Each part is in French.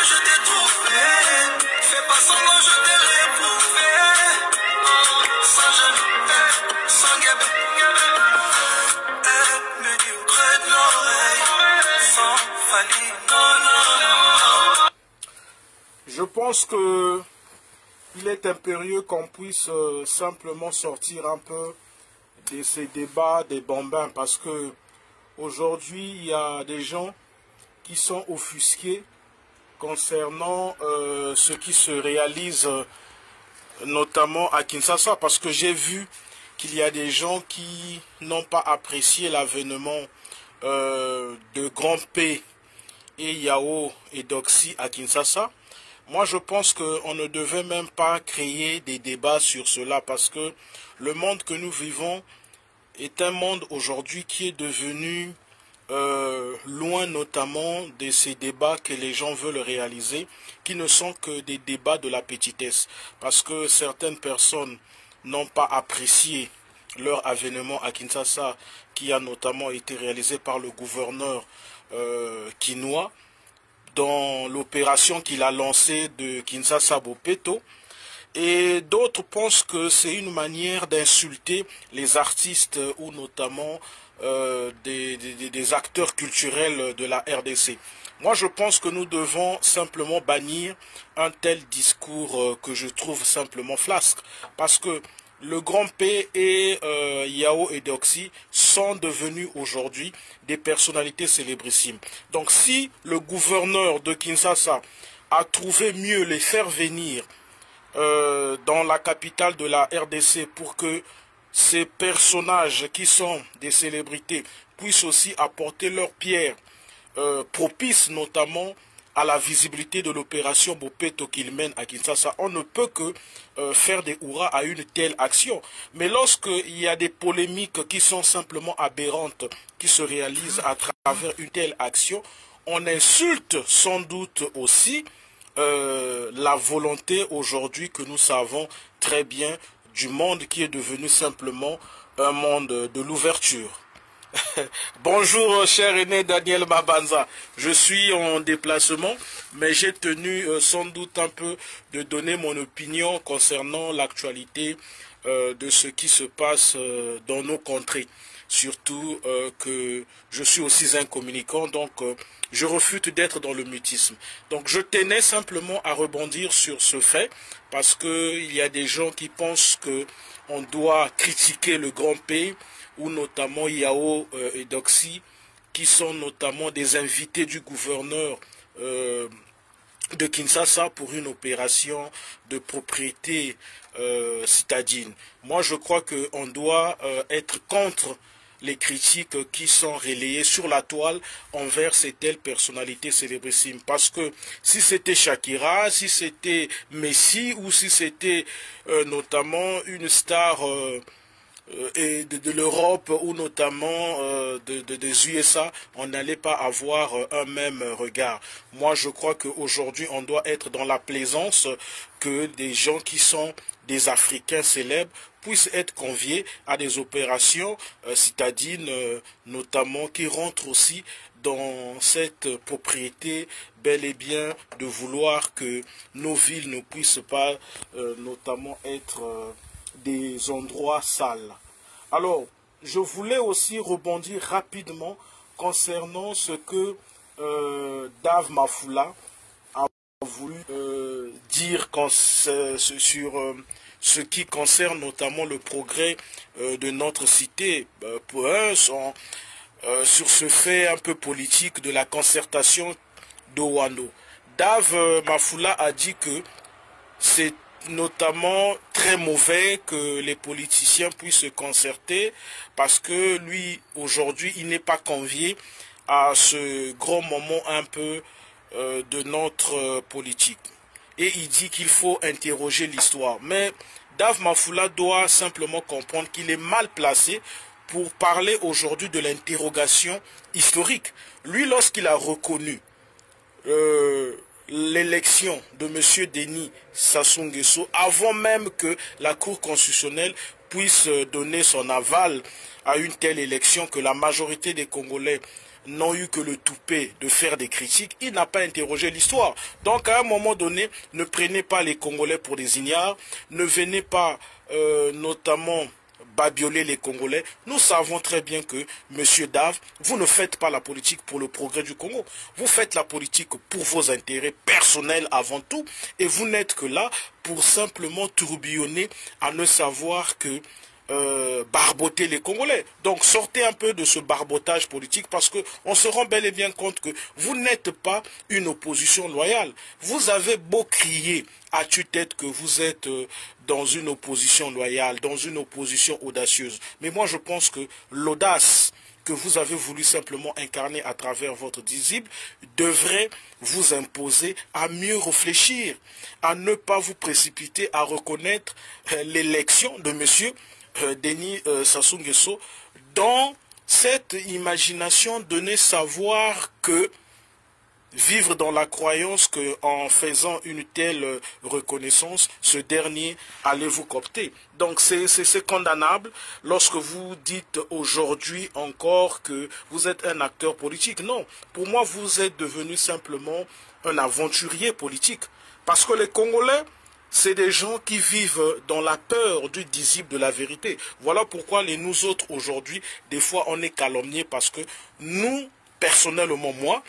je t'ai trouvé. Fais pas semblant, je t'ai réprouvé. Sans genou, sans guébé. Elle me dit au creux de l'oreille. Sans faillir, non. Je pense que il est impérieux qu'on puisse simplement sortir un peu de ces débats des bambins, parce que aujourd'hui il y a des gens qui sont offusqués concernant ce qui se réalise notamment à Kinshasa, parce que j'ai vu qu'il y a des gens qui n'ont pas apprécié l'avènement de Grand P et Yao et Doxy à Kinshasa. Moi, je pense qu'on ne devait même pas créer des débats sur cela, parce que le monde que nous vivons est un monde aujourd'hui qui est devenu loin notamment de ces débats que les gens veulent réaliser, qui ne sont que des débats de la petitesse, parce que certaines personnes n'ont pas apprécié leur avènement à Kinshasa, qui a notamment été réalisé par le gouverneur Kinois, dans l'opération qu'il a lancée de Kinshasa-Bopeto. Et d'autres pensent que c'est une manière d'insulter les artistes ou notamment des acteurs culturels de la RDC. Moi, je pense que nous devons simplement bannir un tel discours que je trouve simplement flasque. Parce que le Grand P et Yao et Doxy sont devenus aujourd'hui des personnalités célébrissimes. Donc si le gouverneur de Kinshasa a trouvé mieux les faire venir dans la capitale de la RDC pour que ces personnages qui sont des célébrités puissent aussi apporter leur pierre propice notamment à la visibilité de l'opération Bopeto qu'il mène à Kinshasa, on ne peut que faire des hurrahs à une telle action. Mais lorsqu'il y a des polémiques qui sont simplement aberrantes, qui se réalisent à travers une telle action, on insulte sans doute aussi la volonté aujourd'hui que nous savons très bien du monde qui est devenu simplement un monde de l'ouverture. Bonjour cher aîné Daniel Mabanza, je suis en déplacement mais j'ai tenu sans doute un peu de donner mon opinion concernant l'actualité de ce qui se passe dans nos contrées. Surtout que je suis aussi un communicant, donc je refuse d'être dans le mutisme. Donc je tenais simplement à rebondir sur ce fait, parce qu'il y a des gens qui pensent qu'on doit critiquer le Grand P, ou notamment Yao et Doxy, qui sont notamment des invités du gouverneur de Kinshasa pour une opération de propriété citadine. Moi, je crois qu'on doit être contre les critiques qui sont relayées sur la toile envers ces telles personnalités célébrissimes. Parce que si c'était Shakira, si c'était Messi, ou si c'était notamment une star et de l'Europe ou notamment des USA, on n'allait pas avoir un même regard. Moi, je crois qu'aujourd'hui, on doit être dans la plaisance que des gens qui sont des Africains célèbres puissent être conviés à des opérations citadines, notamment qui rentrent aussi dans cette propriété bel et bien de vouloir que nos villes ne puissent pas notamment être des endroits sales. Alors, je voulais aussi rebondir rapidement concernant ce que Dave Mafoula a voulu dire sur ce qui concerne notamment le progrès de notre cité, sur ce fait un peu politique de la concertation d'Owando. Dave Mafoula a dit que c'est notamment très mauvais que les politiciens puissent se concerter, parce que lui, aujourd'hui, il n'est pas convié à ce grand moment un peu de notre politique. Et il dit qu'il faut interroger l'histoire. Mais Dave Mafoula doit simplement comprendre qu'il est mal placé pour parler aujourd'hui de l'interrogation historique. Lui, lorsqu'il a reconnu l'élection de M. Denis Sassou Nguesso, avant même que la Cour constitutionnelle puisse donner son aval à une telle élection, que la majorité des Congolais n'ont eu que le toupet de faire des critiques, il n'a pas interrogé l'histoire. Donc à un moment donné, ne prenez pas les Congolais pour des ignares, ne venez pas notamment babioler les Congolais. Nous savons très bien que, Monsieur Dave, vous ne faites pas la politique pour le progrès du Congo. Vous faites la politique pour vos intérêts personnels avant tout, et vous n'êtes que là pour simplement tourbillonner à ne savoir que barboter les Congolais. Donc sortez un peu de ce barbotage politique parce que on se rend bel et bien compte que vous n'êtes pas une opposition loyale. Vous avez beau crier à tue-tête que vous êtes dans une opposition loyale, dans une opposition audacieuse. Mais moi je pense que l'audace que vous avez voulu simplement incarner à travers votre disciple devrait vous imposer à mieux réfléchir, à ne pas vous précipiter à reconnaître l'élection de monsieur Denis Sassou Nguesso dans cette imagination de ne savoir que vivre dans la croyance qu'en faisant une telle reconnaissance, ce dernier allait vous coopter. Donc c'est condamnable lorsque vous dites aujourd'hui encore que vous êtes un acteur politique. Non, pour moi vous êtes devenu simplement un aventurier politique. Parce que les Congolais, c'est des gens qui vivent dans la peur du disciple de la vérité. Voilà pourquoi nous autres aujourd'hui, des fois on est calomniés parce que nous, personnellement moi,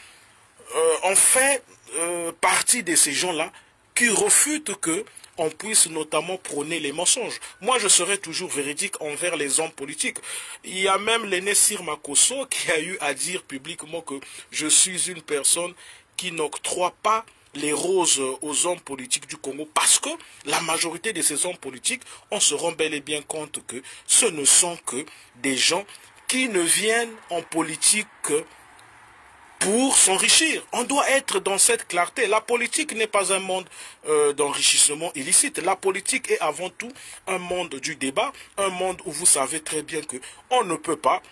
on fait partie de ces gens-là qui refutent que on puisse notamment prôner les mensonges. Moi, je serai toujours véridique envers les hommes politiques. Il y a même l'aîné Sir Makosso qui a eu à dire publiquement que je suis une personne qui n'octroie pas les roses aux hommes politiques du Congo parce que la majorité de ces hommes politiques, on se rend bel et bien compte que ce ne sont que des gens qui ne viennent en politique que pour s'enrichir. On doit être dans cette clarté. La politique n'est pas un monde d'enrichissement illicite. La politique est avant tout un monde du débat, un monde où vous savez très bien que on ne peut pas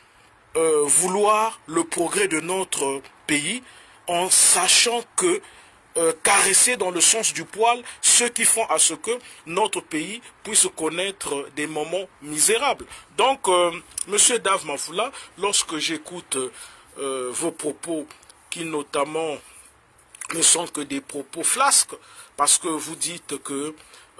vouloir le progrès de notre pays en sachant que caresser dans le sens du poil ceux qui font à ce que notre pays puisse connaître des moments misérables. Donc, Monsieur Dave Mafoula, lorsque j'écoute vos propos qui notamment ne sont que des propos flasques, parce que vous dites que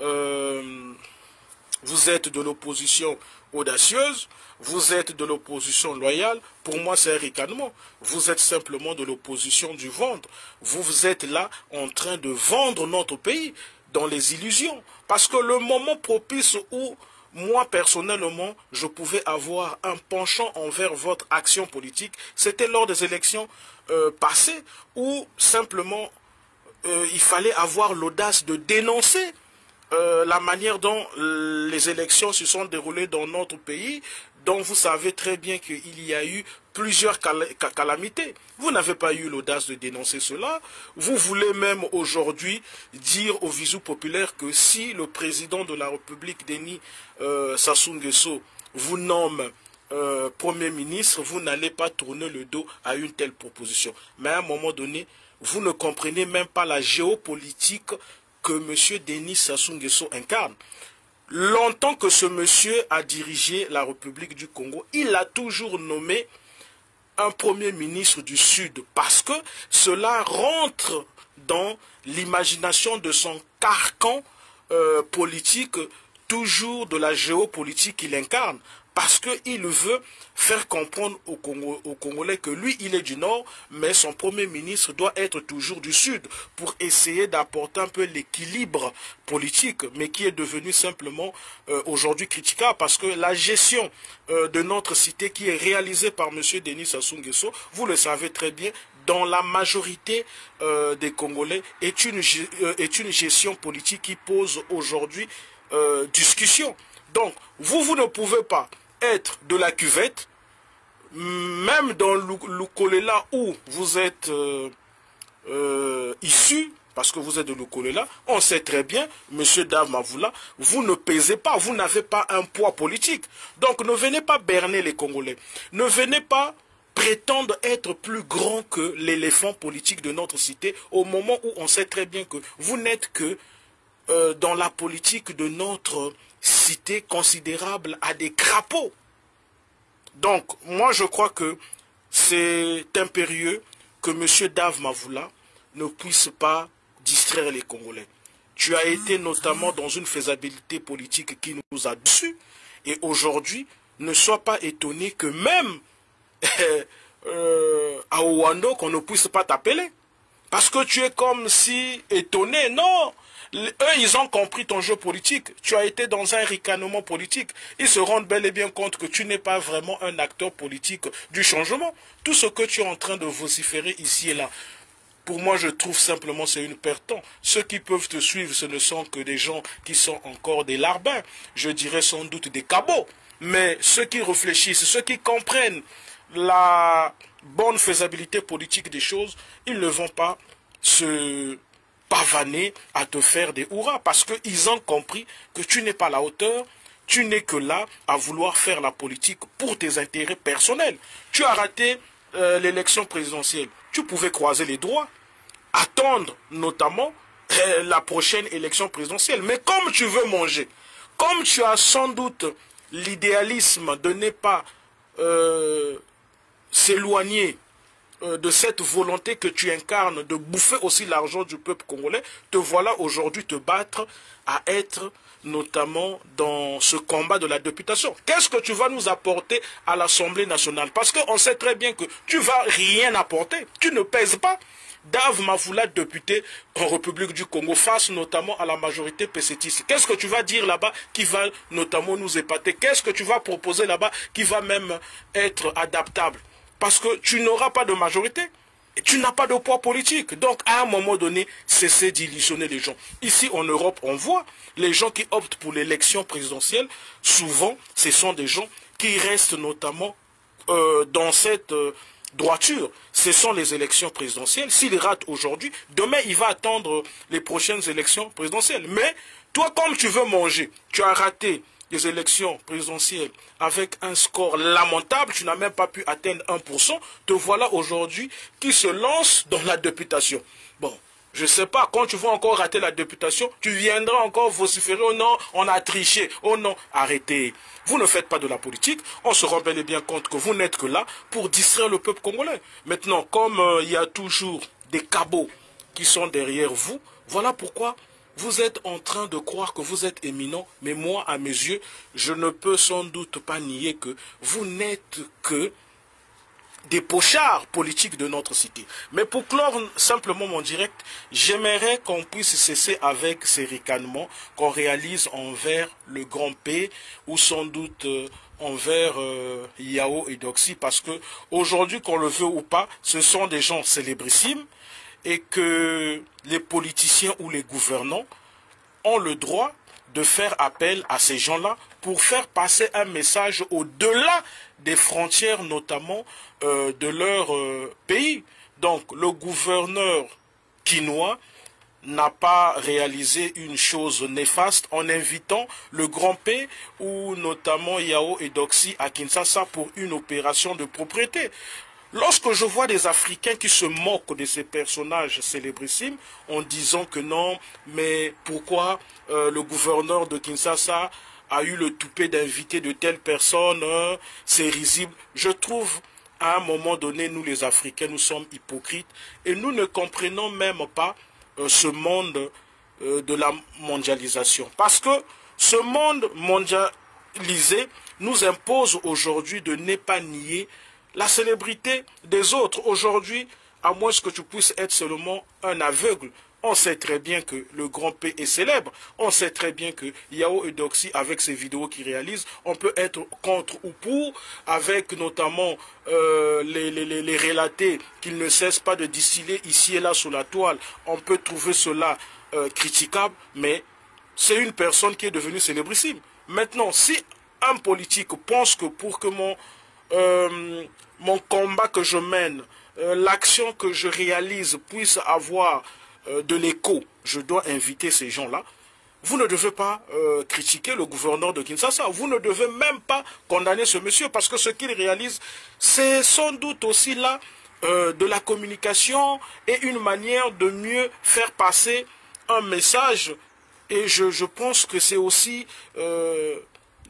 vous êtes de l'opposition audacieuse, vous êtes de l'opposition loyale, pour moi c'est un ricanement. Vous êtes simplement de l'opposition du vendre. Vous êtes là en train de vendre notre pays dans les illusions. Parce que le moment propice où moi, personnellement, je pouvais avoir un penchant envers votre action politique, c'était lors des élections passées où simplement il fallait avoir l'audace de dénoncer la manière dont les élections se sont déroulées dans notre pays, dont vous savez très bien qu'il y a eu plusieurs calamités. Vous n'avez pas eu l'audace de dénoncer cela. Vous voulez même aujourd'hui dire au visu populaire que si le président de la République, Denis Sassou Nguesso, vous nomme Premier ministre, vous n'allez pas tourner le dos à une telle proposition. Mais à un moment donné, vous ne comprenez même pas la géopolitique que M. Denis Sassou Nguesso incarne. Longtemps que ce monsieur a dirigé la République du Congo, il a toujours nommé un Premier ministre du Sud parce que cela rentre dans l'imagination de son carcan politique, toujours de la géopolitique qu'il incarne. Parce qu'il veut faire comprendre aux Congolais que lui, il est du Nord, mais son Premier ministre doit être toujours du Sud pour essayer d'apporter un peu l'équilibre politique, mais qui est devenu simplement aujourd'hui critiquable parce que la gestion de notre cité qui est réalisée par M. Denis Sassou Nguesso, vous le savez très bien, dans la majorité des Congolais, est une gestion politique qui pose aujourd'hui discussion. Donc, vous ne pouvez pas être de la cuvette, même dans l'Ukolela où vous êtes issu, parce que vous êtes de l'Ukolela, on sait très bien, M. Dave Mafoula, vous ne pesez pas, vous n'avez pas un poids politique. Donc ne venez pas berner les Congolais, ne venez pas prétendre être plus grand que l'éléphant politique de notre cité, au moment où on sait très bien que vous n'êtes que dans la politique de notre cité considérable à des crapauds. Donc, moi je crois que c'est impérieux que M. Dave Mavula ne puisse pas distraire les Congolais. Tu as été notamment dans une faisabilité politique qui nous a déçus. Et aujourd'hui, ne sois pas étonné que même à Ouando, qu'on ne puisse pas t'appeler. Parce que tu es comme si étonné. Non, eux, ils ont compris ton jeu politique. Tu as été dans un ricanement politique. Ils se rendent bel et bien compte que tu n'es pas vraiment un acteur politique du changement. Tout ce que tu es en train de vociférer ici et là, pour moi, je trouve simplement c'est une perte de temps. Ceux qui peuvent te suivre, ce ne sont que des gens qui sont encore des larbins. Je dirais sans doute des cabots. Mais ceux qui réfléchissent, ceux qui comprennent la bonne faisabilité politique des choses, ils ne vont pas se pavaner à te faire des hurrahs parce qu'ils ont compris que tu n'es pas à la hauteur, tu n'es que là à vouloir faire la politique pour tes intérêts personnels. Tu as raté l'élection présidentielle. Tu pouvais croiser les doigts, attendre notamment la prochaine élection présidentielle. Mais comme tu veux manger, comme tu as sans doute l'idéalisme de ne pas s'éloigner de cette volonté que tu incarnes de bouffer aussi l'argent du peuple congolais, te voilà aujourd'hui te battre à être notamment dans ce combat de la députation. Qu'est-ce que tu vas nous apporter à l'Assemblée nationale? Parce qu'on sait très bien que tu ne vas rien apporter, tu ne pèses pas. Dave Mavula, député en République du Congo, face notamment à la majorité PCTiste. Qu'est-ce que tu vas dire là-bas qui va notamment nous épater? Qu'est-ce que tu vas proposer là-bas qui va même être adaptable? Parce que tu n'auras pas de majorité. Et tu n'as pas de poids politique. Donc, à un moment donné, cessez d'illusionner les gens. Ici, en Europe, on voit les gens qui optent pour l'élection présidentielle. Souvent, ce sont des gens qui restent notamment dans cette droiture. Ce sont les élections présidentielles. S'il rate aujourd'hui, demain, il va attendre les prochaines élections présidentielles. Mais, toi, comme tu veux manger, tu as raté les élections présidentielles avec un score lamentable, tu n'as même pas pu atteindre 1%, te voilà aujourd'hui qui se lance dans la députation. Bon, je ne sais pas, quand tu vas encore rater la députation, tu viendras encore vociférer, oh non, on a triché, oh non, arrêtez. Vous ne faites pas de la politique, on se rend bel et bien compte que vous n'êtes que là pour distraire le peuple congolais. Maintenant, comme il y a toujours des cabots qui sont derrière vous, voilà pourquoi vous êtes en train de croire que vous êtes éminent, mais moi, à mes yeux, je ne peux sans doute pas nier que vous n'êtes que des pochards politiques de notre cité. Mais pour clore simplement mon direct, j'aimerais qu'on puisse cesser avec ces ricanements qu'on réalise envers le grand P ou sans doute envers Yao et Doxy, parce que aujourd'hui, qu'on le veut ou pas, ce sont des gens célébrissimes, et que les politiciens ou les gouvernants ont le droit de faire appel à ces gens-là pour faire passer un message au-delà des frontières, notamment de leur pays. Donc, le gouverneur quinois n'a pas réalisé une chose néfaste en invitant le grand P ou notamment Yao et Doxy à Kinshasa pour une opération de propriété. Lorsque je vois des Africains qui se moquent de ces personnages célébrissimes en disant que non, mais pourquoi le gouverneur de Kinshasa a eu le toupet d'inviter de telles personnes, c'est risible. Je trouve, à un moment donné, nous les Africains, nous sommes hypocrites et nous ne comprenons même pas ce monde de la mondialisation. Parce que ce monde mondialisé nous impose aujourd'hui de ne pas nier la célébrité des autres. Aujourd'hui, à moins que tu puisses être seulement un aveugle, on sait très bien que le grand P est célèbre. On sait très bien que Yao et Doxy, avec ses vidéos qu'il réalise, on peut être contre ou pour, avec notamment les relatés qu'il ne cesse pas de distiller ici et là sur la toile. On peut trouver cela critiquable, mais c'est une personne qui est devenue célébrissime. Maintenant, si un politique pense que pour que mon combat que je mène, l'action que je réalise puisse avoir de l'écho, je dois inviter ces gens-là. Vous ne devez pas critiquer le gouverneur de Kinshasa. Vous ne devez même pas condamner ce monsieur parce que ce qu'il réalise, c'est sans doute aussi là de la communication et une manière de mieux faire passer un message. Et je pense que c'est aussi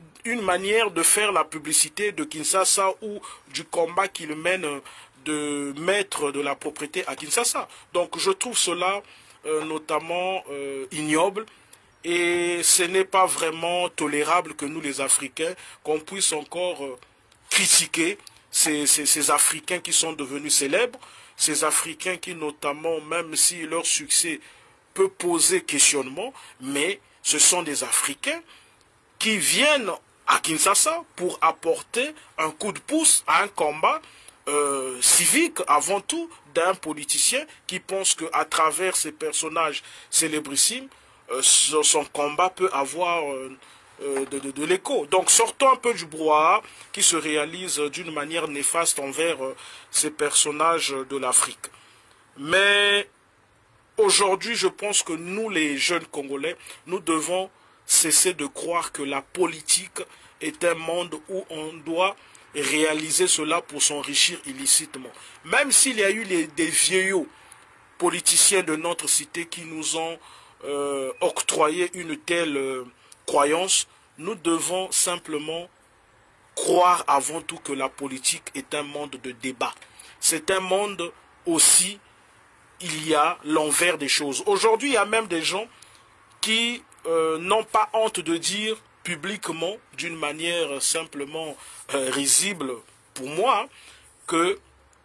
une manière de faire la publicité de Kinshasa ou du combat qu'il mène de mettre de la propriété à Kinshasa. Donc je trouve cela notamment ignoble. Et ce n'est pas vraiment tolérable que nous, les Africains, qu'on puisse encore critiquer ces Africains qui sont devenus célèbres, ces Africains qui, notamment, même si leur succès peut poser questionnement, mais ce sont des Africains qui viennent à Kinshasa pour apporter un coup de pouce à un combat civique, avant tout, d'un politicien qui pense qu'à travers ces personnages célébrissimes, son combat peut avoir de l'écho. Donc sortons un peu du brouhaha qui se réalise d'une manière néfaste envers ces personnages de l'Afrique. Mais aujourd'hui, je pense que nous, les jeunes Congolais, nous devons cesser de croire que la politique est un monde où on doit réaliser cela pour s'enrichir illicitement. Même s'il y a eu des vieillots politiciens de notre cité qui nous ont octroyer une telle croyance, nous devons simplement croire avant tout que la politique est un monde de débat. C'est un monde aussi, il y a l'envers des choses. Aujourd'hui, il y a même des gens qui n'ont pas honte de dire publiquement, d'une manière simplement risible pour moi, que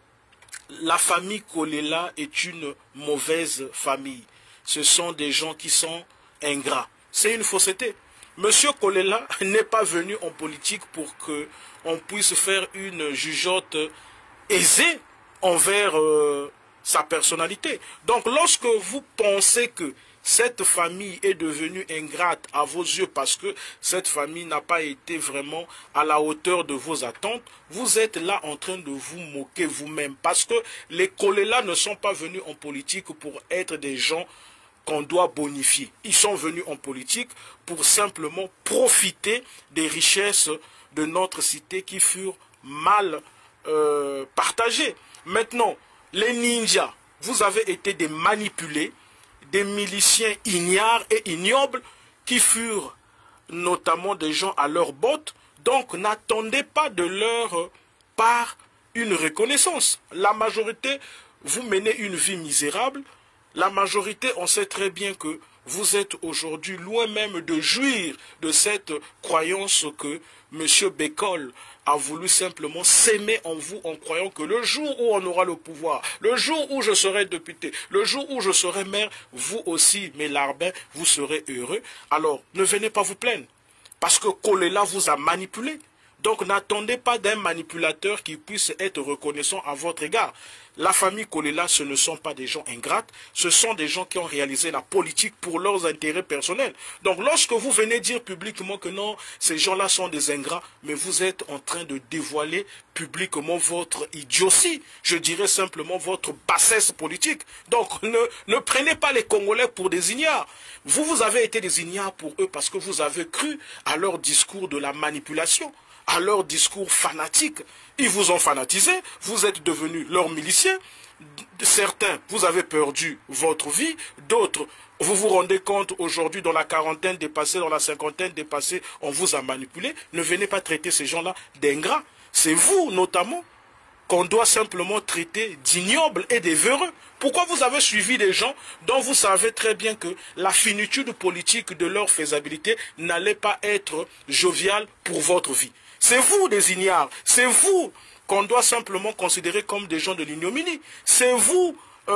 la famille Kolela est une mauvaise famille. Ce sont des gens qui sont ingrats. C'est une fausseté. Monsieur Kolela n'est pas venu en politique pour qu'on puisse faire une jugeote aisée envers sa personnalité. Donc lorsque vous pensez que cette famille est devenue ingrate à vos yeux parce que cette famille n'a pas été vraiment à la hauteur de vos attentes, vous êtes là en train de vous moquer vous-même. Parce que les Kolela ne sont pas venus en politique pour être des gens qu'on doit bonifier. Ils sont venus en politique pour simplement profiter des richesses de notre cité qui furent mal partagées. Maintenant, les ninjas, vous avez été des manipulés, des miliciens ignares et ignobles qui furent notamment des gens à leurs bottes. Donc n'attendez pas de leur part une reconnaissance. La majorité, vous menez une vie misérable. La majorité, on sait très bien que vous êtes aujourd'hui loin même de jouir de cette croyance que M. Bécol a voulu simplement s'aimer en vous en croyant que le jour où on aura le pouvoir, le jour où je serai député, le jour où je serai maire, vous aussi, mes larbins, vous serez heureux. Alors, ne venez pas vous plaindre, parce que Kolela vous a manipulé. Donc, n'attendez pas d'un manipulateur qui puisse être reconnaissant à votre égard. La famille Kolela, ce ne sont pas des gens ingrates, ce sont des gens qui ont réalisé la politique pour leurs intérêts personnels. Donc, lorsque vous venez dire publiquement que non, ces gens-là sont des ingrats, mais vous êtes en train de dévoiler publiquement votre idiotie, je dirais simplement votre bassesse politique. Donc, ne prenez pas les Congolais pour des ignares. Vous avez été des ignares pour eux parce que vous avez cru à leur discours de la manipulation, à leur discours fanatique. Ils vous ont fanatisé, vous êtes devenus leurs miliciens. Certains, vous avez perdu votre vie, d'autres, vous vous rendez compte aujourd'hui dans la quarantaine dépassée, dans la cinquantaine dépassée, on vous a manipulé. Ne venez pas traiter ces gens-là d'ingrats. C'est vous, notamment, qu'on doit simplement traiter d'ignobles et de véreux. Pourquoi vous avez suivi des gens dont vous savez très bien que la finitude politique de leur faisabilité n'allait pas être joviale pour votre vie? C'est vous des ignares, c'est vous qu'on doit simplement considérer comme des gens de l'ignominie. C'est vous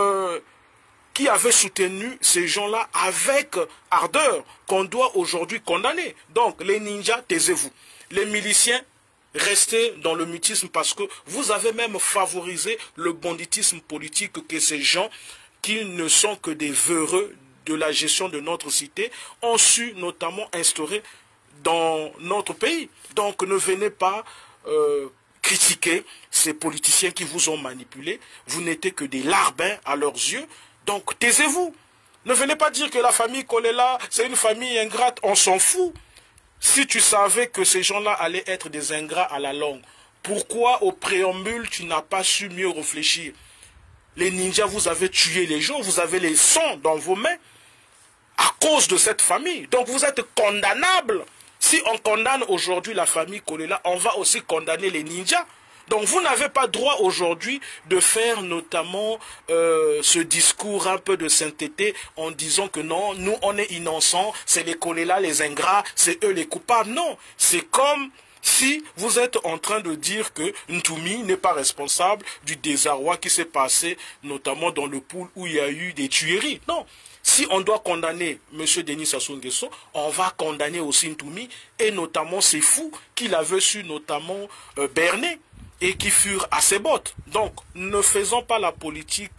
qui avez soutenu ces gens-là avec ardeur qu'on doit aujourd'hui condamner. Donc les ninjas, taisez-vous. Les miliciens, restez dans le mutisme parce que vous avez même favorisé le banditisme politique que ces gens qui ne sont que des véreux de la gestion de notre cité ont su notamment instaurer dans notre pays. Donc ne venez pas critiquer ces politiciens qui vous ont manipulé. Vous n'êtes que des larbins à leurs yeux. Donc taisez-vous. Ne venez pas dire que la famille Kolela, c'est une famille ingrate. On s'en fout. Si tu savais que ces gens-là allaient être des ingrats à la longue, pourquoi au préambule tu n'as pas su mieux réfléchir? Les ninjas, vous avez tué les gens, vous avez les sangs dans vos mains à cause de cette famille. Donc vous êtes condamnables. Si on condamne aujourd'hui la famille Kolela, on va aussi condamner les ninjas. Donc vous n'avez pas droit aujourd'hui de faire notamment ce discours un peu de sainteté en disant que non, nous on est innocents, c'est les Kolela, les ingrats, c'est eux les coupables. Non, c'est comme si vous êtes en train de dire que Ntoumi n'est pas responsable du désarroi qui s'est passé notamment dans le pool où il y a eu des tueries. Non. Si on doit condamner M. Denis Sassou Nguesso, on va condamner aussi Ntoumi et notamment ces fous qu'il avait su notamment berner et qui furent à ses bottes. Donc, ne faisons pas la politique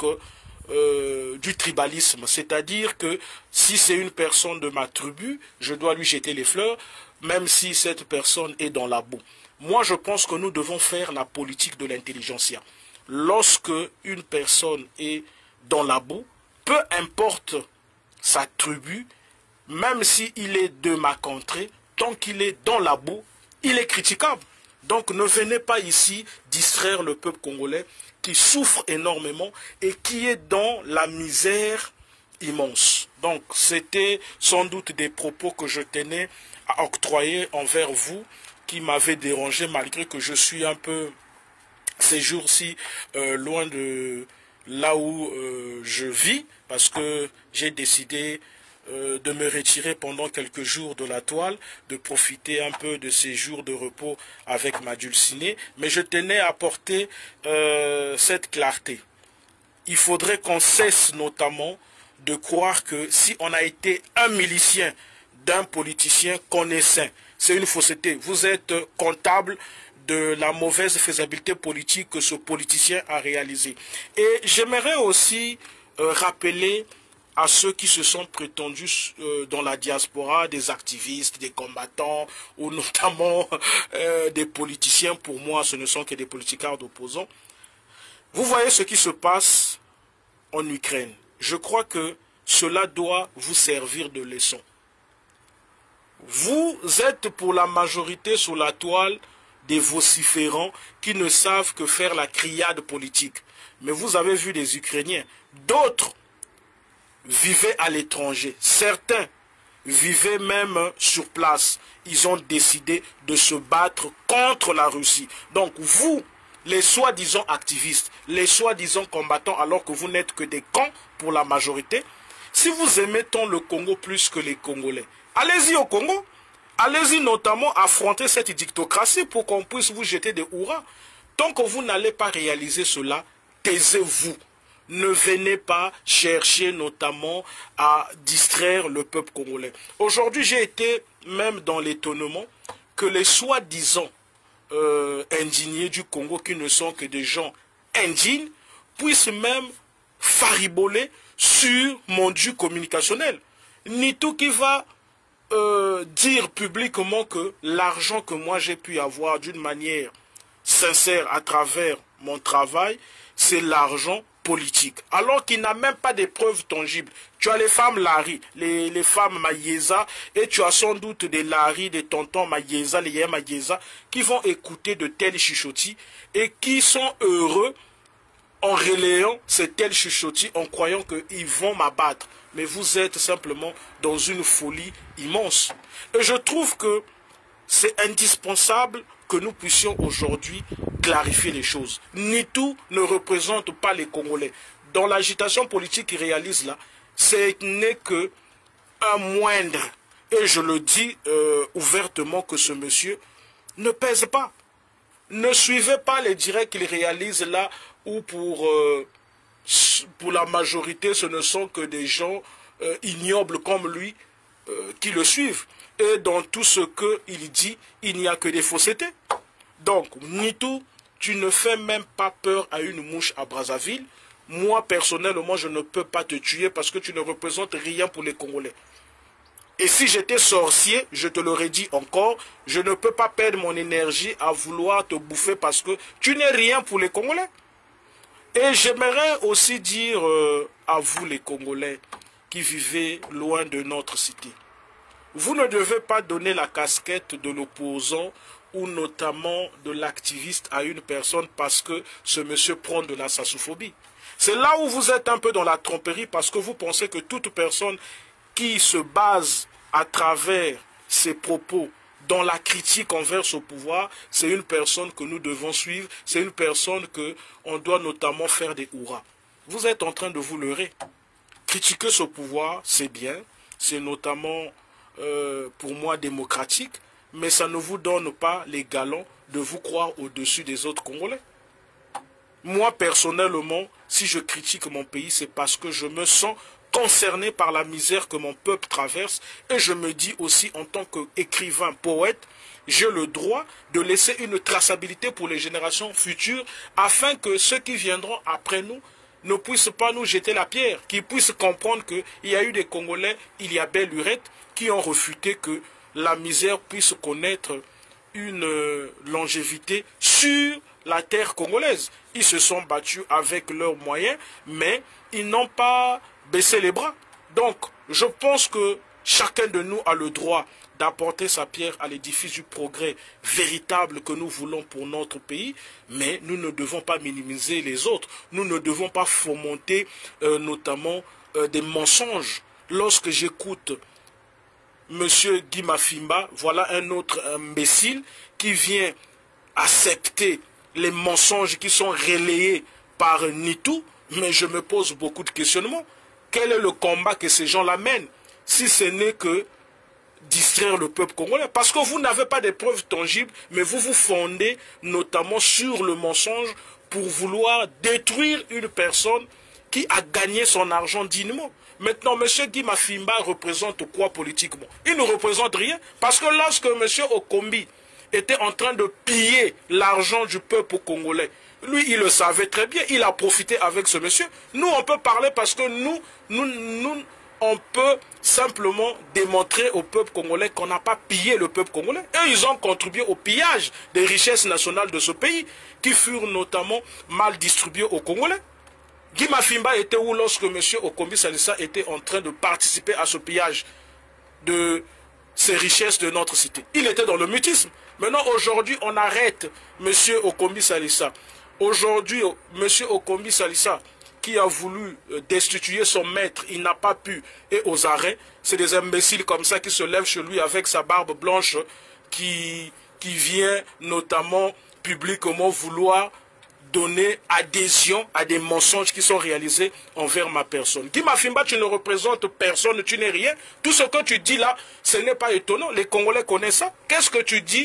du tribalisme. C'est-à-dire que si c'est une personne de ma tribu, je dois lui jeter les fleurs, même si cette personne est dans la boue. Moi, je pense que nous devons faire la politique de l'intelligentsia. Lorsque une personne est dans la boue, peu importe sa tribu, même s'il est de ma contrée, tant qu'il est dans la boue, il est critiquable. Donc ne venez pas ici distraire le peuple congolais qui souffre énormément et qui est dans la misère immense. Donc c'était sans doute des propos que je tenais à octroyer envers vous, qui m'avaient dérangé malgré que je suis un peu ces jours-ci loin de là où je vis, parce que j'ai décidé de me retirer pendant quelques jours de la toile, de profiter un peu de ces jours de repos avec ma dulcinée, mais je tenais à apporter cette clarté. Il faudrait qu'on cesse notamment de croire que si on a été un milicien d'un politicien, qu'on est saint. C'est une fausseté. Vous êtes comptable de la mauvaise faisabilité politique que ce politicien a réalisée. Et j'aimerais aussi rappeler à ceux qui se sont prétendus dans la diaspora, des activistes, des combattants, ou notamment des politiciens. Pour moi, ce ne sont que des politicards d'opposants. Vous voyez ce qui se passe en Ukraine. Je crois que cela doit vous servir de leçon. Vous êtes pour la majorité sur la toile des vociférants qui ne savent que faire la criade politique. Mais vous avez vu des Ukrainiens. D'autres vivaient à l'étranger. Certains vivaient même sur place. Ils ont décidé de se battre contre la Russie. Donc vous, les soi-disant activistes, les soi-disant combattants, alors que vous n'êtes que des cons pour la majorité, si vous aimez tant le Congo plus que les Congolais, allez-y au Congo. Allez-y notamment affronter cette dictocratie pour qu'on puisse vous jeter des hurrahs. Tant que vous n'allez pas réaliser cela, taisez-vous. Ne venez pas chercher notamment à distraire le peuple congolais. Aujourd'hui, j'ai été même dans l'étonnement que les soi-disant indignés du Congo, qui ne sont que des gens indignes, puissent même fariboler sur mon dû communicationnel. Ni tout qui va dire publiquement que l'argent que moi j'ai pu avoir d'une manière sincère à travers mon travail, c'est l'argent politique. Alors qu'il n'a même pas de preuves tangibles. Tu as les femmes Larry, les femmes Mayeza, et tu as sans doute des Larry, des tontons Mayeza, les Yé Mayeza, qui vont écouter de tels chuchotis et qui sont heureux en relayant ces tels chuchotis en croyant qu'ils vont m'abattre. Mais vous êtes simplement dans une folie immense. Et je trouve que c'est indispensable que nous puissions aujourd'hui clarifier les choses. Nitou ne représente pas les Congolais. Dans l'agitation politique qu'il réalise là, ce n'est qu'un moindre. Et je le dis ouvertement que ce monsieur ne pèse pas. Ne suivez pas les directs qu'il réalise là, où pour la majorité, ce ne sont que des gens ignobles comme lui qui le suivent. Et dans tout ce qu'il dit, il n'y a que des faussetés. Donc, Nitou, tu ne fais même pas peur à une mouche à Brazzaville. Moi, personnellement, je ne peux pas te tuer parce que tu ne représentes rien pour les Congolais. Et si j'étais sorcier, je te l'aurais dit encore, je ne peux pas perdre mon énergie à vouloir te bouffer parce que tu n'es rien pour les Congolais. Et j'aimerais aussi dire à vous les Congolais qui vivez loin de notre cité, vous ne devez pas donner la casquette de l'opposant ou notamment de l'activiste à une personne parce que ce monsieur prend de la sassophobie. C'est là où vous êtes un peu dans la tromperie parce que vous pensez que toute personne qui se base à travers ses propos dans la critique envers ce pouvoir, c'est une personne que nous devons suivre, c'est une personne qu'on doit notamment faire des hurrahs. Vous êtes en train de vous leurrer. Critiquer ce pouvoir, c'est bien, c'est notamment pour moi démocratique, mais ça ne vous donne pas les galons de vous croire au-dessus des autres Congolais. Moi, personnellement, si je critique mon pays, c'est parce que je me sens concerné par la misère que mon peuple traverse, et je me dis aussi en tant qu'écrivain, poète, j'ai le droit de laisser une traçabilité pour les générations futures afin que ceux qui viendront après nous ne puissent pas nous jeter la pierre, qu'ils puissent comprendre qu'il y a eu des Congolais, il y a belle lurette, qui ont refuté que la misère puisse connaître une longévité sur la terre congolaise. Ils se sont battus avec leurs moyens, mais ils n'ont pas baissé les bras. Donc, je pense que chacun de nous a le droit d'apporter sa pierre à l'édifice du progrès véritable que nous voulons pour notre pays, mais nous ne devons pas minimiser les autres. Nous ne devons pas fomenter notamment des mensonges. Lorsque j'écoute M. Guy Mafimba, voilà un autre imbécile qui vient accepter les mensonges qui sont relayés par Nitou, mais je me pose beaucoup de questionnements. Quel est le combat que ces gens-là mènent, si ce n'est que distraire le peuple congolais? Parce que vous n'avez pas de preuves tangibles, mais vous vous fondez notamment sur le mensonge pour vouloir détruire une personne qui a gagné son argent dignement. Maintenant, M. Guy Mafimba représente quoi politiquement? Il ne représente rien, parce que lorsque M. Okombi était en train de piller l'argent du peuple congolais, lui, il le savait très bien, il a profité avec ce monsieur. Nous, on peut parler parce que on peut simplement démontrer au peuple congolais qu'on n'a pas pillé le peuple congolais. Eux, ils ont contribué au pillage des richesses nationales de ce pays, qui furent notamment mal distribuées aux Congolais. Guy Mafimba était où lorsque M. Okombi Salissa était en train de participer à ce pillage de ces richesses de notre cité? Il était dans le mutisme. Maintenant, aujourd'hui, on arrête M. Okombi Salissa. Aujourd'hui, M. Okombi Salissa, qui a voulu destituer son maître, il n'a pas pu, et aux arrêts, c'est des imbéciles comme ça qui se lèvent chez lui avec sa barbe blanche, qui vient notamment publiquement vouloir donner adhésion à des mensonges qui sont réalisés envers ma personne. Guy Mafimba, tu ne représentes personne, tu n'es rien. Tout ce que tu dis là, ce n'est pas étonnant. Les Congolais connaissent ça. Qu'est-ce que tu dis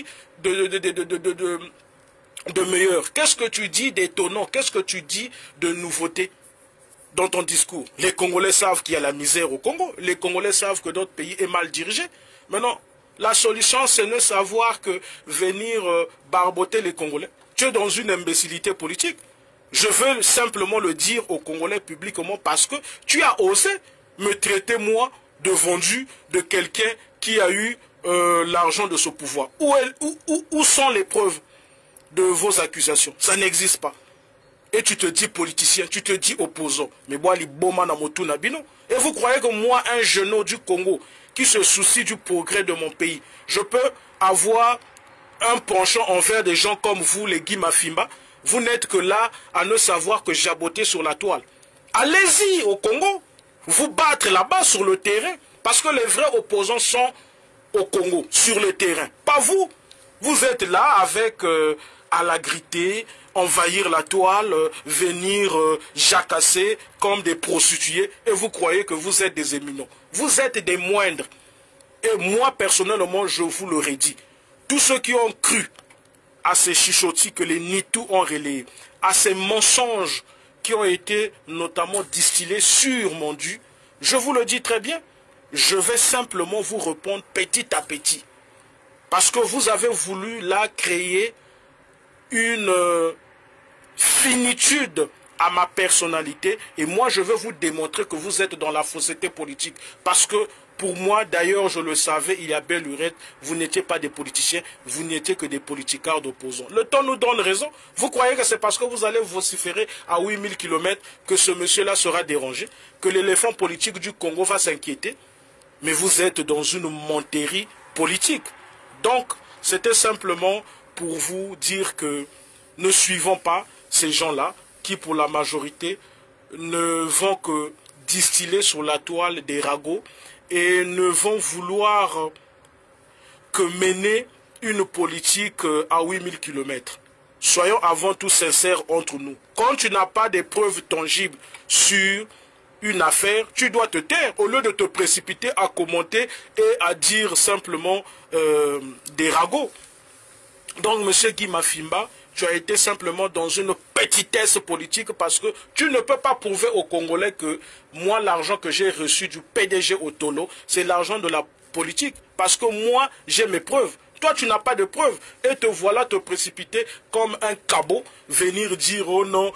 de meilleur? Qu'est-ce que tu dis d'étonnant? Qu'est-ce que tu dis de nouveauté dans ton discours? Les Congolais savent qu'il y a la misère au Congo. Les Congolais savent que notre pays est mal dirigé. Maintenant, la solution, c'est ne savoir que venir barboter les Congolais. Tu es dans une imbécilité politique. Je veux simplement le dire aux Congolais publiquement parce que tu as osé me traiter, moi, de vendu de quelqu'un qui a eu l'argent de ce pouvoir. Où sont les preuves de vos accusations? Ça n'existe pas. Et tu te dis politicien, tu te dis opposant. Mais moi, les boma na motu na bino. Et vous croyez que moi, un jeune du Congo, qui se soucie du progrès de mon pays, je peux avoir un penchant envers des gens comme vous, les Guy Mafimba? Vous n'êtes que là à ne savoir que jaboter sur la toile. Allez-y au Congo, vous battre là-bas sur le terrain, parce que les vrais opposants sont au Congo, sur le terrain. Pas vous. Vous êtes là avec alacrité, envahir la toile, venir jacasser comme des prostituées, et vous croyez que vous êtes des éminents. Vous êtes des moindres. Et moi, personnellement, je vous l'aurais dit. Tous ceux qui ont cru à ces chichotis que les Nitou ont relayés, à ces mensonges qui ont été notamment distillés sur mon dû, je vous le dis très bien, je vais simplement vous répondre petit à petit. Parce que vous avez voulu là créer une finitude à ma personnalité, et moi je vais vous démontrer que vous êtes dans la fausseté politique. Parce que pour moi, d'ailleurs, je le savais, il y a belle lurette, vous n'étiez pas des politiciens, vous n'étiez que des politicards d'opposants. Le temps nous donne raison. Vous croyez que c'est parce que vous allez vociférer à 8000 km que ce monsieur-là sera dérangé, que l'éléphant politique du Congo va s'inquiéter? Mais vous êtes dans une menterie politique. Donc, c'était simplement pour vous dire que ne suivons pas ces gens-là qui, pour la majorité, ne vont que distiller sur la toile des ragots et ne vont vouloir que mener une politique à 8000 km. Soyons avant tout sincères entre nous. Quand tu n'as pas de preuves tangibles sur une affaire, tu dois te taire au lieu de te précipiter à commenter et à dire simplement des ragots. Donc, M. Guy Mafimba, tu as été simplement dans une petitesse politique parce que tu ne peux pas prouver aux Congolais que moi, l'argent que j'ai reçu du PDG Otolo, c'est l'argent de la politique. Parce que moi, j'ai mes preuves. Toi, tu n'as pas de preuves. Et te voilà te précipiter comme un cabot, venir dire, oh non,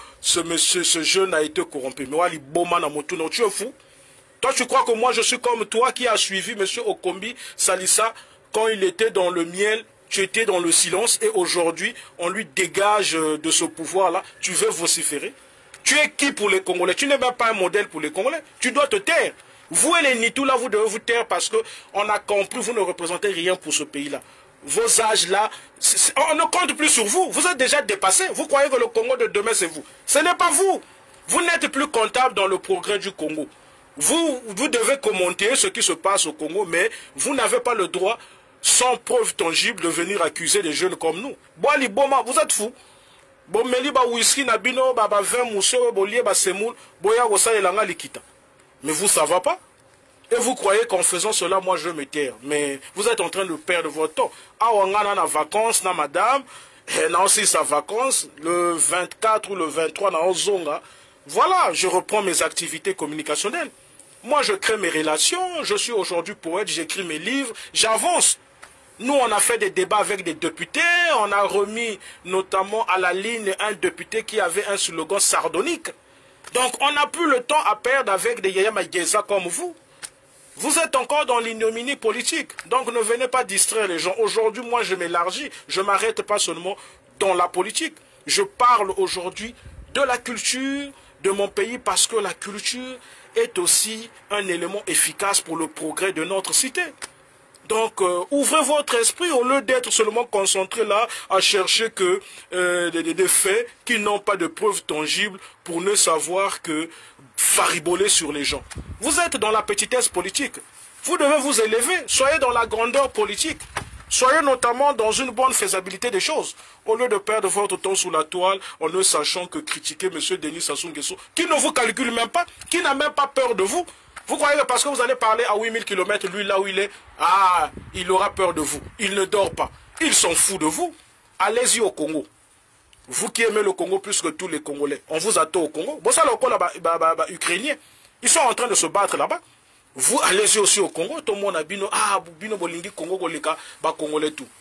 ce jeune a été corrompu. Mais Wali Boma Namotuno, tu es fou. Toi, tu crois que moi, je suis comme toi qui a suivi M. Okombi Salissa quand il était dans le miel. Tu étais dans le silence et aujourd'hui, on lui dégage de ce pouvoir-là. Tu veux vociférer? Tu es qui pour les Congolais? Tu n'es même pas un modèle pour les Congolais. Tu dois te taire. Vous et les Nitou, là, vous devez vous taire parce qu'on a compris, vous ne représentez rien pour ce pays-là. Vos âges-là, on ne compte plus sur vous. Vous êtes déjà dépassés. Vous croyez que le Congo de demain, c'est vous. Ce n'est pas vous. Vous n'êtes plus comptable dans le progrès du Congo. Vous devez commenter ce qui se passe au Congo, mais vous n'avez pas le droit sans preuve tangible de venir accuser des jeunes comme nous. Boali Boma, vous êtes fous. Bon, meli ba whisky na bino, ba vin mousso, bolie ba semoul, boya wosa elanga likita. Mais vous, ça va pas. Et vous croyez qu'en faisant cela, moi je me taire. Mais vous êtes en train de perdre votre temps. Ah, on a na vacances, na madame, elle a aussi sa vacances, le 24 ou le 23, na Ozonga. Voilà, je reprends mes activités communicationnelles. Moi, je crée mes relations, je suis aujourd'hui poète, j'écris mes livres, j'avance. Nous, on a fait des débats avec des députés, on a remis notamment à la ligne un député qui avait un slogan sardonique. Donc, on n'a plus le temps à perdre avec des Yaya Maïgeza comme vous. Vous êtes encore dans l'ignominie politique. Donc, ne venez pas distraire les gens. Aujourd'hui, moi, je m'élargis. Je ne m'arrête pas seulement dans la politique. Je parle aujourd'hui de la culture de mon pays parce que la culture est aussi un élément efficace pour le progrès de notre cité. Donc, ouvrez votre esprit au lieu d'être seulement concentré là à chercher que des faits qui n'ont pas de preuves tangibles pour ne savoir que fariboler sur les gens. Vous êtes dans la petitesse politique. Vous devez vous élever. Soyez dans la grandeur politique. Soyez notamment dans une bonne faisabilité des choses. Au lieu de perdre votre temps sous la toile en ne sachant que critiquer M. Denis Sassou Nguesso, qui ne vous calcule même pas, qui n'a même pas peur de vous. Vous croyez que parce que vous allez parler à 8000 km, lui là où il est, ah, il aura peur de vous. Il ne dort pas. Il s'en fout de vous. Allez-y au Congo. Vous qui aimez le Congo plus que tous les Congolais, on vous attend au Congo. Bon, ça, le Congo ukrainien, ils sont en train de se battre là-bas. Vous allez-y aussi au Congo. Tout le monde a bino, ah, bino bolingi Congo goleka, ba Congolais tout.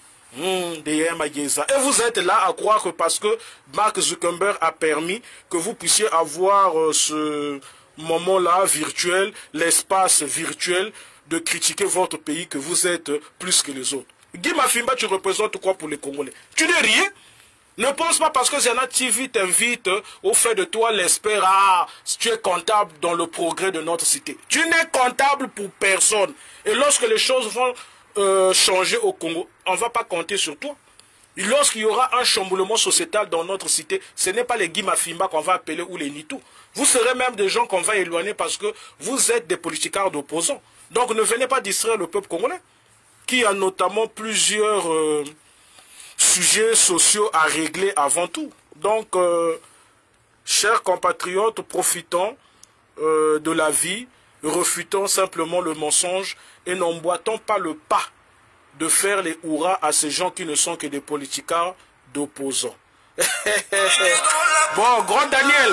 Et vous êtes là à croire que parce que Mark Zuckerberg a permis que vous puissiez avoir ce moment-là virtuel, l'espace virtuel de critiquer votre pays, que vous êtes plus que les autres. Guy Mafimba, tu représentes quoi pour les Congolais? Tu n'es rien. Ne pense pas parce que Zana TV t'invite au fait de toi l'espère, ah, tu es comptable dans le progrès de notre cité. Tu n'es comptable pour personne. Et lorsque les choses vont changer au Congo, on ne va pas compter sur toi. Lorsqu'il y aura un chamboulement sociétal dans notre cité, ce n'est pas les Guy Mafimba qu'on va appeler ou les Nitou. Vous serez même des gens qu'on va éloigner parce que vous êtes des politicards d'opposants. Donc ne venez pas distraire le peuple congolais, qui a notamment plusieurs sujets sociaux à régler avant tout. Donc, chers compatriotes, profitons de la vie, refutons simplement le mensonge et n'emboîtons pas le pas de faire les hurrahs à ces gens qui ne sont que des politicards d'opposants. Bon, grand Daniel,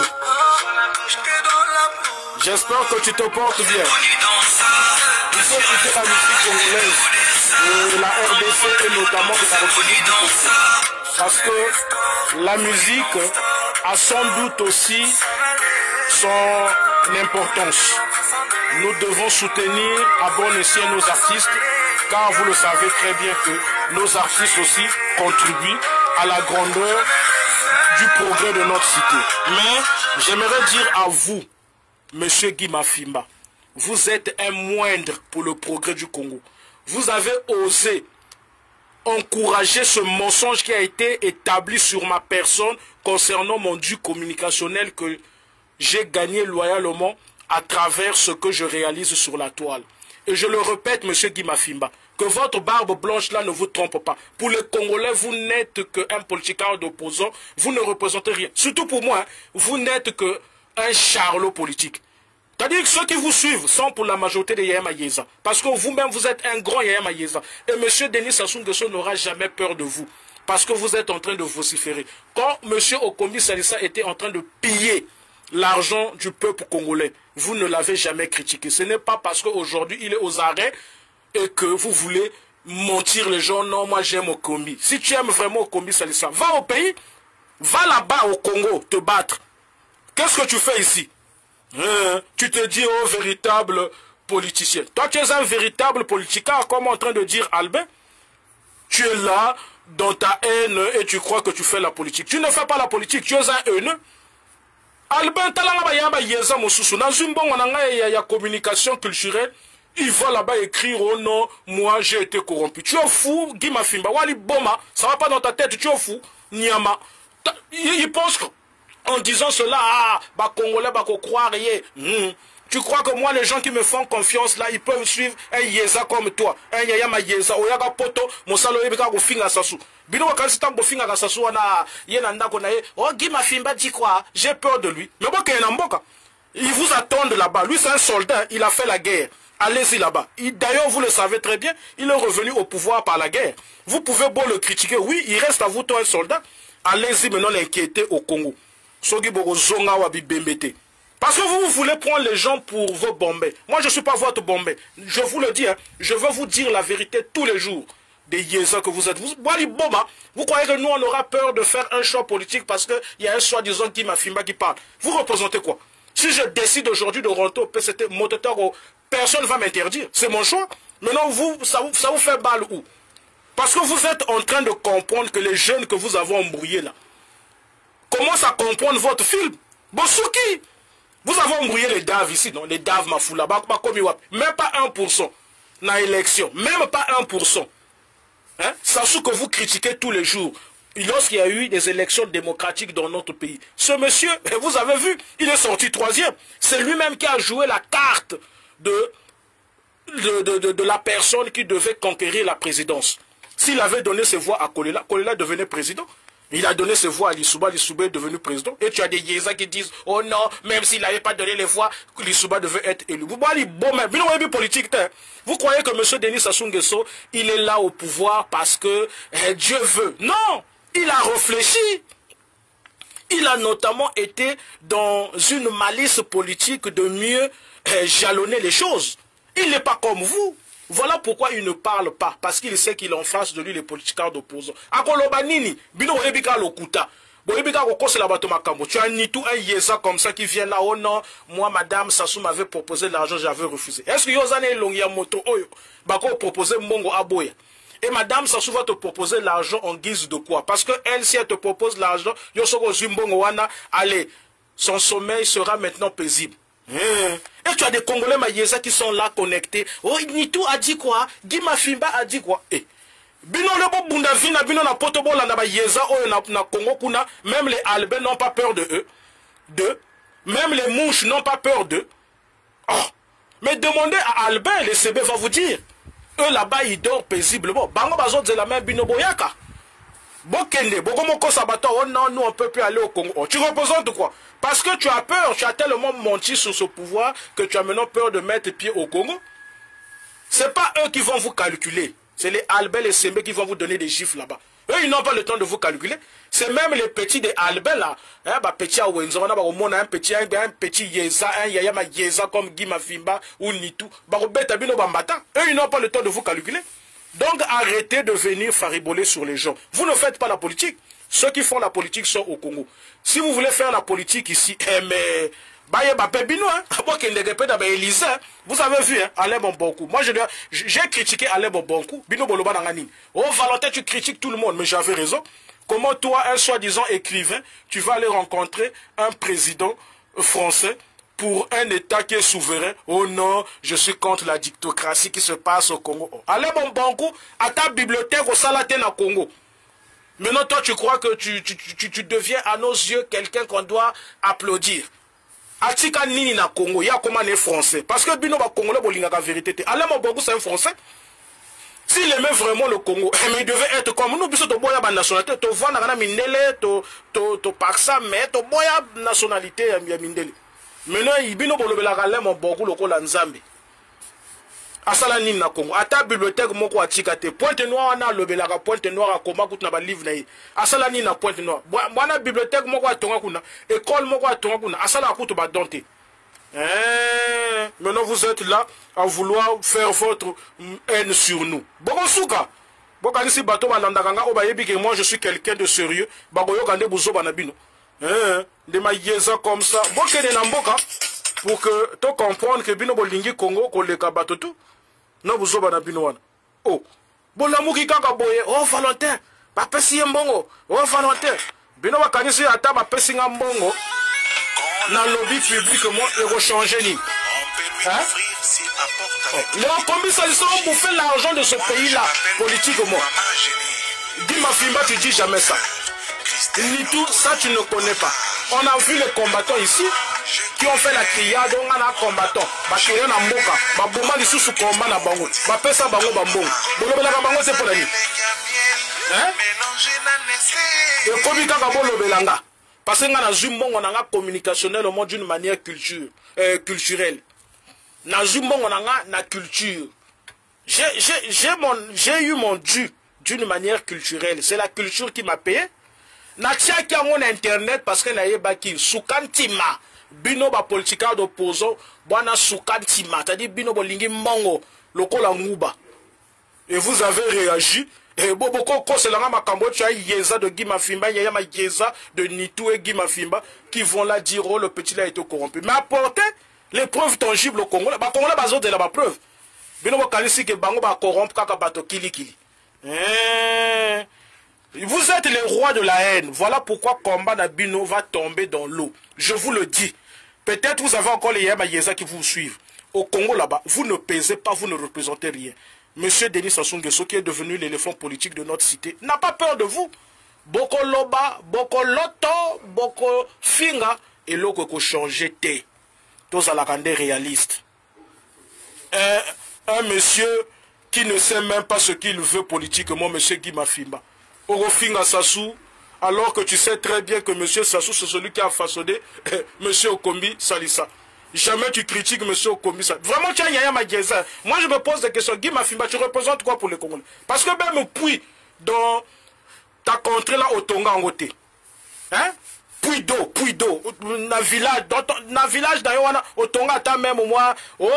j'espère que tu te portes bien. Il faut écouter la musique congolaise de la RDC et notamment de la République du Congo. Parce que la musique a sans doute aussi son importance. Nous devons soutenir à bon escient nos artistes, car vous le savez très bien que nos artistes aussi contribuent à la grandeur du progrès de notre cité. Mais j'aimerais dire à vous, Monsieur Guy Mafimba, vous êtes un moindre pour le progrès du Congo. Vous avez osé encourager ce mensonge qui a été établi sur ma personne concernant mon dû communicationnel que j'ai gagné loyalement à travers ce que je réalise sur la toile. Et je le répète, monsieur Guy Mafimba, que votre barbe blanche là ne vous trompe pas. Pour les Congolais, vous n'êtes qu'un politicard d'opposant, vous ne représentez rien. Surtout pour moi, vous n'êtes qu'un charlot politique. C'est-à-dire que ceux qui vous suivent sont pour la majorité des Yaya Mayeza. Parce que vous-même, vous êtes un grand Yaya Mayeza. Et M. Denis Sassou Nguesso n'aura jamais peur de vous. Parce que vous êtes en train de vociférer. Quand M. Okombi Salissa était en train de piller l'argent du peuple congolais, vous ne l'avez jamais critiqué. Ce n'est pas parce qu'aujourd'hui, il est aux arrêts et que vous voulez mentir les gens. Non, moi j'aime Okombi. Si tu aimes vraiment Okombi Salissa, va au pays, va là-bas au Congo te battre. Qu'est-ce que tu fais ici? Tu te dis, oh, véritable politicien. Toi, tu es un véritable politicien, comme en train de dire Albin. Tu es là, dans ta haine, et tu crois que tu fais la politique. Tu ne fais pas la politique, tu es un haineux. Albin, il y a communication culturelle. Il va là-bas écrire, oh non, moi j'ai été corrompu. Tu es fou, Guy Mafimba. Wali Boma, ça va pas dans ta tête, tu es fou. Nyama. Il pense que en disant cela, ah, bah Congolais, bah croire rien. Tu crois que moi, les gens qui me font confiance là, ils peuvent suivre un Yeza comme toi, un Yaya Mayeza, Oyaga Poto, Monsalo Ebeka Gofinga Sassou. Bino Wakalistan Gofinga Sassou, Yenanda Konaye, oh Guy Mafimba dit quoi? J'ai peur de lui. Mais bon, ils vous attendent là-bas. Lui, c'est un soldat, il a fait la guerre. Allez-y là-bas. D'ailleurs, vous le savez très bien, il est revenu au pouvoir par la guerre. Vous pouvez beau le critiquer, oui, il reste à vous, toi, un soldat. Allez-y maintenant l'inquiéter au Congo. Parce que vous voulez prendre les gens pour vos bombés. Moi, je ne suis pas votre bombé. Je vous le dis, hein, je veux vous dire la vérité tous les jours. Des Yéza que vous êtes. Vous croyez que nous, on aura peur de faire un choix politique parce qu'il y a un soi-disant Guy Mafimba qui parle. Vous représentez quoi? Si je décide aujourd'hui de rentrer au PCT, personne ne va m'interdire. C'est mon choix. Maintenant, ça vous fait balle où? Parce que vous êtes en train de comprendre que les jeunes que vous avez embrouillés là, commence à comprendre votre film. Bosouki, vous avez embrouillé les DAV ici, non? Les DAV Mafoula, même pas 1% dans l'élection, même pas 1%. Hein? Sachant que vous critiquez tous les jours, lorsqu'il y a eu des élections démocratiques dans notre pays. Ce monsieur, vous avez vu, il est sorti 3e. C'est lui-même qui a joué la carte de la personne qui devait conquérir la présidence. S'il avait donné ses voix à Kolela, Kolela devenait président. Il a donné ses voix à Lissouba, Lissouba est devenu président. Et tu as des Yéza qui disent, oh non, même s'il n'avait pas donné les voix, Lissouba devait être élu. Vous voyez, bon, mais politique, vous croyez que M. Denis Sassou Nguesso, il est là au pouvoir parce que Dieu veut. Non, il a réfléchi. Il a notamment été dans une malice politique de mieux jalonner les choses. Il n'est pas comme vous. Voilà pourquoi il ne parle pas, parce qu'il sait qu'il est en face de lui les politiciens d'opposants. Akolobanini, bino ebika lokuta. Bon ebika kokose la bato makambo. Tu as ni tout un Yéza comme ça qui vient là. Oh non, moi madame Sassou m'avait proposé l'argent, j'avais refusé. Est-ce que Yozane Longia moto oyo bako proposer mbongo aboya? Et madame Sassou va te proposer l'argent en guise de quoi? Parce que elle, si elle te propose l'argent, yosoko zimbongo wana, allez, son sommeil sera maintenant paisible. Et tu as des Congolais Mayeza qui sont là connectés. Oh, Nitou a dit quoi? Guy Mafimba a dit quoi? Bino lebo bundavina, bino na potobo la na Yeza, oh na Congo kuna, même les Albins n'ont pas peur de eux. Même les mouches n'ont pas peur d'eux. Oh. Mais demandez à Albin, les CB va vous dire. Eux là-bas, ils dorment paisiblement. Bango bazot de la même bino boyaka. Bokende, Bogomoko Sabato, oh non, nous on ne peut plus aller au Congo. Oh, tu représentes quoi? Parce que tu as peur, tu as tellement menti sur ce pouvoir que tu as maintenant peur de mettre pied au Congo. Ce n'est pas eux qui vont vous calculer. C'est les Albins, les Sembe qui vont vous donner des chiffres là-bas. Eux, ils n'ont pas le temps de vous calculer. C'est même les petits des Albins là. Hein, bah, petit à Wenzo, on a un petit Yéza, un Yaya Yéza comme Guy Mafimba ou Nitou. Bah, eux, ils n'ont pas le temps de vous calculer. Donc arrêtez de venir fariboler sur les gens. Vous ne faites pas la politique. Ceux qui font la politique sont au Congo. Si vous voulez faire la politique ici, mais vous avez vu, hein, Alain Bonbonkou. Moi, j'ai critiqué Alain Bonbonkou. Oh, Valentin, tu critiques tout le monde, mais j'avais raison. Comment toi, un soi-disant écrivain, tu vas aller rencontrer un président français pour un État qui est souverain? Oh non, je suis contre la dictocratie qui se passe au Congo. Allez, bon banco, à ta bibliothèque au Salatène au Congo. Maintenant, toi, tu crois que tu deviens à nos yeux quelqu'un qu'on doit applaudir. Atika nini na Congo, ya comment les Français. Parce que bino ba Congolais bolinga la vérité. Alain Mabogou c'est un Français. S'il aimait vraiment le Congo, mais il devait être comme nous, puisque tu boya ba nationalité, tu vois na mindele, tu paksa, mais tu boya nationalité ya mindele. Maintenant il bino bolobela Alain Mabogou lokola Nzambe. Asala nini na Congo. Ata bibliothèque moko atika te. Pointe noire na lobelaka pointe noire akoma kutu na ba livre na ye. Asala nini na pointe noire. Bwana bibliothèque moko atonga kuna. École moko atonga kuna. Asala kutu ba donte. Maintenant vous êtes là à vouloir faire votre haine sur nous. Bokosuka. Bokanisi bato balandakanga obayebi que moi je suis quelqu'un de sérieux. Bagoyo kande buzo banabino. De ma yeza comme ça. Bokene na mboka pour que tu comprennes que bino bolingi Congo koleka bato tout. Non, vous avez bino wana. Oh, bon l'amour qui kaka boye. Oh, Valentin. Ba pesi mbongo. Oh, Valentin. Bino wa kanisi ata ba pesi mbongo. Na lobby public moi et rechanger ni. Hein? Les combien ils ont bouffé l'argent de ce pays-là politiquement. Dis ma fille, tu dis jamais ça. Ni tout ça tu ne connais pas. On a vu les combattants ici qui ont fait la criade, on a un combattant. Bakéré na mboka, baboma lisu sous combat na bango. Ba pesa bango bambongo. Bolobela ka bango c'est pour la nuit. Hein? Et comme il kaka bolobelanga. Parce que nga na zumbongo na nga communicationnel au monde d'une manière culturelle. Na zumbongo na nga na culture. J'ai eu mon dû d'une manière culturelle. C'est la culture qui m'a payé. Na tia ki mon internet parce que na yeba ki sukantima. Bino ba politika d'opposant, bwana sukantima, c'est-à-dire bino bolingi mongo, lokola nguba. Et vous avez réagi. Et boboko c'est la makambo tu as yeza de Guy Mafimba, yaya ma yeza de Nitou et Guy Mafimba qui vont là dire oh le petit là a été corrompu. Mais apportez les preuves tangibles au Congo. Ba Congo là bazo de la preuve. Bino bo kalisi ke bango ba corrompre kaka bato kili kili. Vous êtes les rois de la haine. Voilà pourquoi Combat Nabino va tomber dans l'eau. Je vous le dis. Peut-être vous avez encore les Yama Yeza qui vous suivent. Au Congo là-bas, vous ne pesez pas, vous ne représentez rien. Monsieur Denis Sassou Nguesso, qui est devenu l'éléphant politique de notre cité, n'a pas peur de vous. Boko Loba, Boko Loto, Boko Finga, et l'autre ko changer té. Tous à la grande réaliste. Un monsieur qui ne sait même pas ce qu'il veut politiquement, monsieur Guy Mafimba. Orofinga Sassou, alors que tu sais très bien que monsieur Sassou, c'est celui qui a façonné monsieur Okombi Salissa. Jamais tu critiques monsieur Okombi Salissa. Vraiment, tu as Yaya Mageza. Moi, je me pose des questions. Guy Mafimba, tu représentes quoi pour les Congolais? Parce que même puis, dans ta contrée là, au Tonga en côté. Hein? Puis d'eau. Dans le village d'ailleurs, au Tonga, t'as même moi,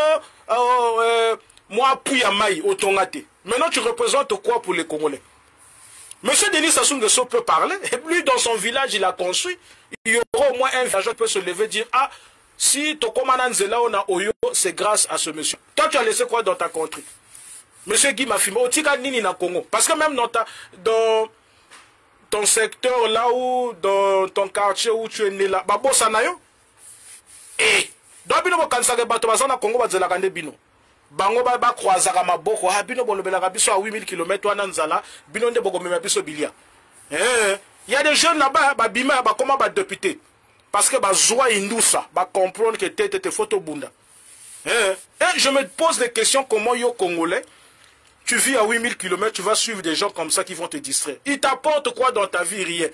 moi, puis à Maï, au Tonga. Maintenant, tu représentes quoi pour les Congolais? Monsieur Denis Sassou Nguesso peut parler. Et lui, dans son village, il a construit. Il y aura au moins un villageois qui peut se lever et dire ah, si Tokomana Nzela on a Oyo, c'est grâce à ce monsieur. Toi, tu as laissé quoi dans ta contrée? Monsieur Guy Mafimba, Otika Nini na Congo. Parce que même dans ton secteur là où, dans ton quartier où tu es né là, Babo Sanayo. Eh, dans Bino Kansake Batobazana Congo, Bazelakande Bino. Bango ba croisaka maboko ha bino bolobelaka biso à 8000 km wana nzala bino nde bokomema biso bilia. Il y a des jeunes là-bas ba bima ba comment ba député parce que ba zoa indusa ba comprendre que tete photo bunda. Et je me pose des questions comment yo congolais tu vis à 8000 km, tu vas suivre des gens comme ça qui vont te distraire. Ils t'apportent quoi dans ta vie? Rien.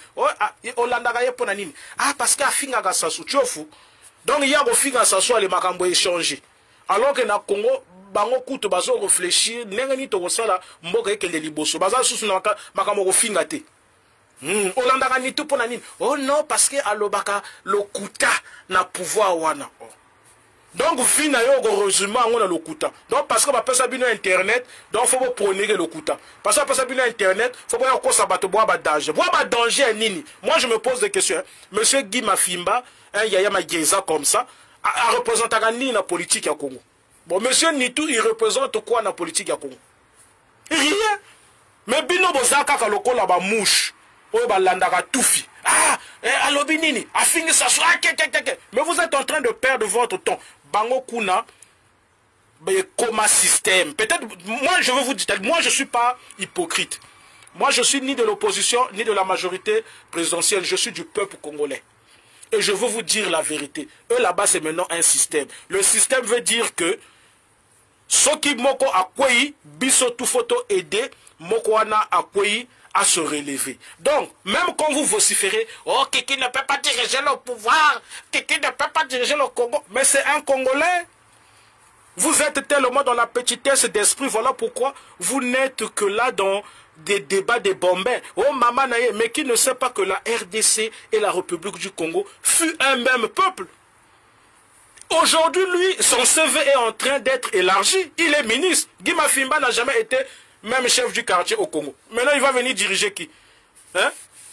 Ah parce qu'à finga Sassou tu es fou. Donc il y a au finga Sassou les makambo échanger. Alors que na Congo bango kuto bazo réfléchir ndenge to sala mboka ekende liboso baza susu na makambo finga te. Olanda ka nitu pona nini? Oh non parce que alobaka lokuta na pouvoir wana. Donc fina yo heureusement on a lokuta. Donc parce que ba pesa bino internet, donc faut prôner lokuta. Parce que pesa bino internet, faut pas ko sabato bois ba danger. Bois ba danger nini? Moi je me pose des questions. Monsieur Guy Mafimba, Yaya Mageza comme ça, a représenté nini na politique ya Congo. Bon, monsieur Nitou, il représente quoi dans la politique à Congo? Rien. Mais bino bozaka ka lokola ba mouche. Oyo ba landaka toufi. Ah, alobi nini? Afingi ça soit mais vous êtes en train de perdre votre temps. Bango kuna coma système. Peut-être moi je veux vous dire, moi je suis pas hypocrite. Moi je suis ni de l'opposition ni de la majorité présidentielle, je suis du peuple congolais. Et je veux vous dire la vérité. Eux là-bas, c'est maintenant un système. Le système veut dire que Soki moko akwei, biso tout photo aider, moko wana akwei à se relever. Donc, même quand vous vociférez, oh, Kiki ne peut pas diriger le pouvoir, Kiki ne peut pas diriger le Congo, mais c'est un Congolais. Vous êtes tellement dans la petitesse d'esprit, voilà pourquoi vous n'êtes que là dans des débats des bombins. Oh, maman naïe, mais qui ne sait pas que la RDC et la République du Congo fut un même peuple. Aujourd'hui, lui, son CV est en train d'être élargi. Il est ministre. Guy Mafimba n'a jamais été même chef du quartier au Congo. Maintenant, il va venir diriger qui? Hein?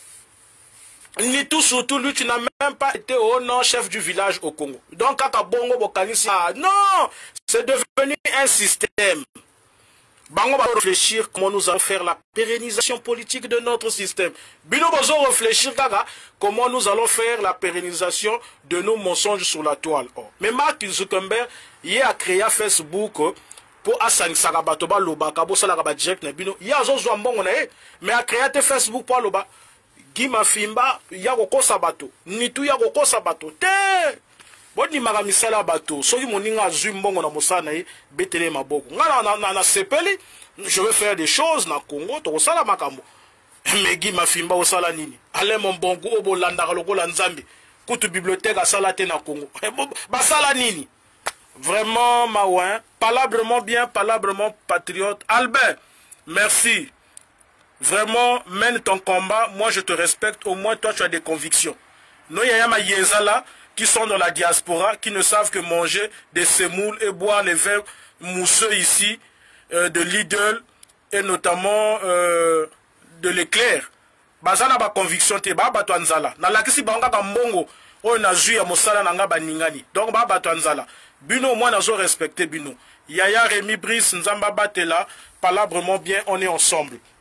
Ni tout surtout, lui, tu n'as même pas été au nom chef du village au Congo. Donc, Kakabongo Bokanisi, non, c'est devenu un système. Bango va réfléchir comment nous allons faire la pérennisation politique de notre système. Bino Bozo réfléchir comment nous allons faire la pérennisation de nos mensonges sur la toile. Mais Mark Zuckerberg, il a créé Facebook pour Asani Sagabato Loba, Kabo Salagaba direct Nebino. Il y a un bon mais a créé Facebook pour Loba. Guy Mafimba, Yagoko Sabato. Nitu Yagoko Sabato. Te! Bon ni magamisala bato soki moninga zumbongo na mosana e betele maboko ngana na sepeli je veux faire des choses na Congo to sala makambo mais Guy Mafimba osala nini ale mon bongo obolanda lokola nzambe kutu bibliothèque asala te na Congo basala nini vraiment maouin palablement bien palablement patriote Albert merci vraiment mène ton combat moi je te respecte au moins toi tu as des convictions no yama yezala qui sont dans la diaspora, qui ne savent que manger des semoules et boire les vins mousseux ici, de Lidl et notamment de l'éclair. Bazana ba conviction te ba bato anzala. Na lakisi banga ka mbongo o na zui ya mosala na nga baningani. Donc ba bato anzala. Bino moi nazo respecter bino. Yaya Rémi Brice Nzamba Batela, palabrement bien, on est ensemble.